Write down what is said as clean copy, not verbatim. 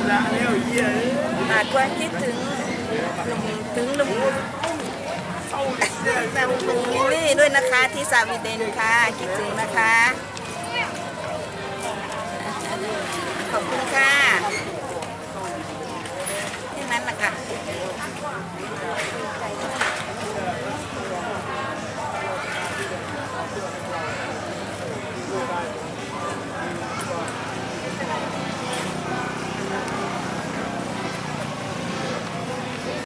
ก็คิดถึงลุงนี่ด้วยนะคะที่สวีเดนค่ะคิดถึงนะคะขอบคุณค่ะแค่นั้นแหละค่ะ